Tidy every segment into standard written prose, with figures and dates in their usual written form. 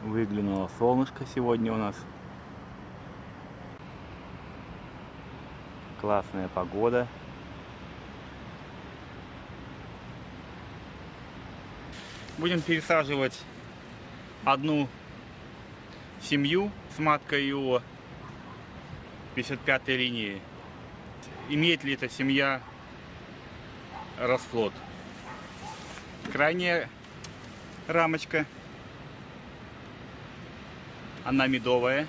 Выглянуло солнышко сегодня у нас. Классная погода. Будем пересаживать одну семью с маткой ИО 55-й линии. Имеет ли эта семья расплод? Крайняя рамочка, она медовая.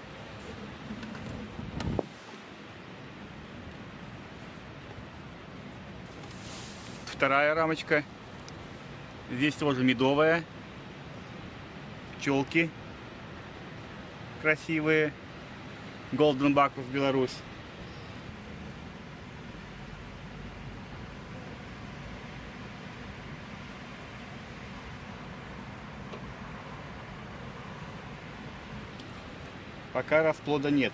Вторая рамочка, здесь тоже медовая. Пчелки красивые. Golden Bacchus, Беларусь. Пока расплода нет.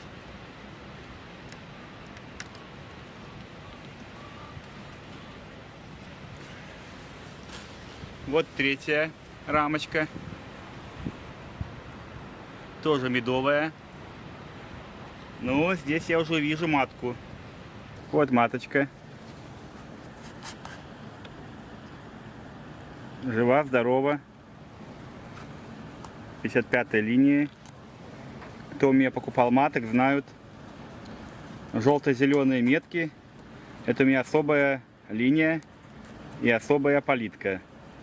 Вот третья рамочка. Тоже медовая. Но здесь я уже вижу матку. Вот маточка. Жива, здорова. 55-й линии. Кто у меня покупал маток, знают. Желто-зеленые метки. Это у меня особая линия и особая политка.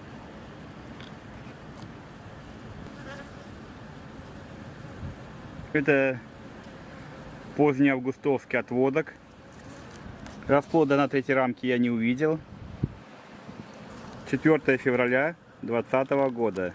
Это поздний августовский отводок. Расплода на третьей рамке я не увидел. 4 февраля 2020 года.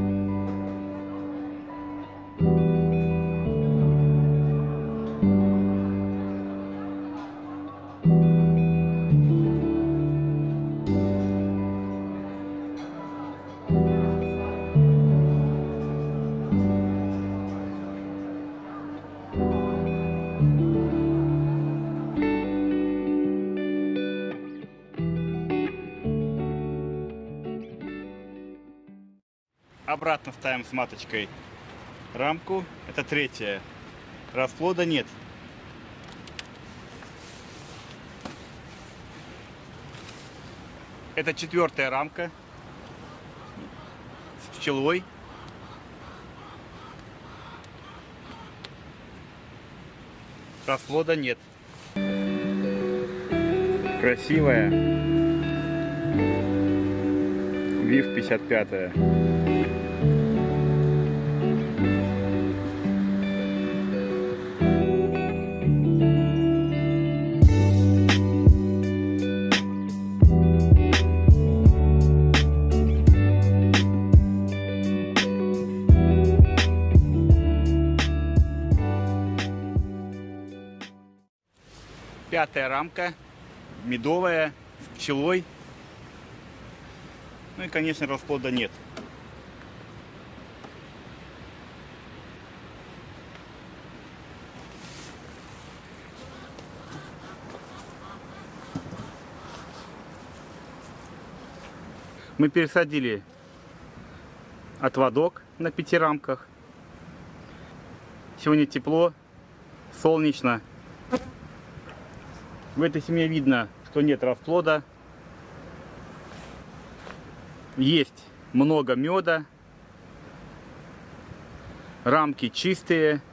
Обратно ставим с маточкой рамку. Это третья. Расплода нет. Это 4-я рамка с пчелой. Расплода нет. Красивая. ВИВ 55-я. Пятая рамка, медовая, с пчелой. Ну и, конечно, расплода нет. Мы пересадили отводок на 5 рамках. Сегодня тепло, солнечно. В этой семье видно, что нет расплода. Есть много меда. Рамки чистые.